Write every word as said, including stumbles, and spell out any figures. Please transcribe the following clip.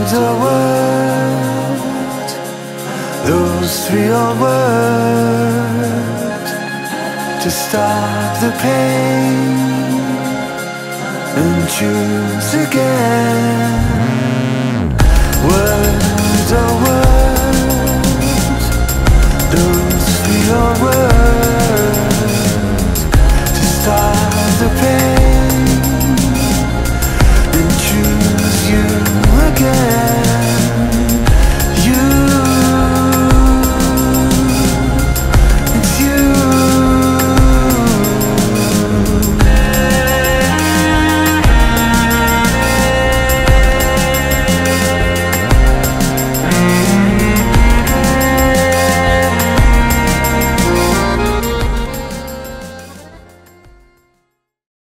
Words are words, those three are words to stop the pain and choose again. Words are words, those three are words